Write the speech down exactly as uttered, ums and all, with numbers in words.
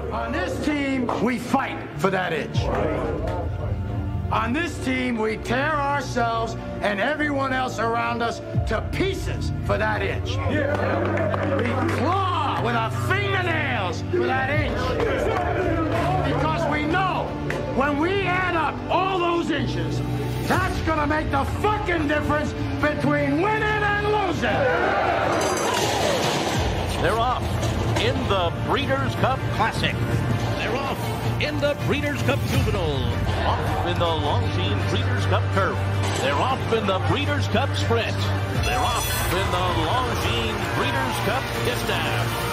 On this team, we fight for that inch. On this team, we tear ourselves and everyone else around us to pieces for that inch. We claw with our fingernails for that inch. Because we know when we add up all those inches, that's gonna make the fucking difference between winning and losing. They're off in the Breeders' Cup Classic. They're off in the Breeders' Cup Juvenile. Off in the Longines Breeders' Cup Turf. They're off in the Breeders' Cup Sprint. They're off in the Longines Breeders' Cup Distaff.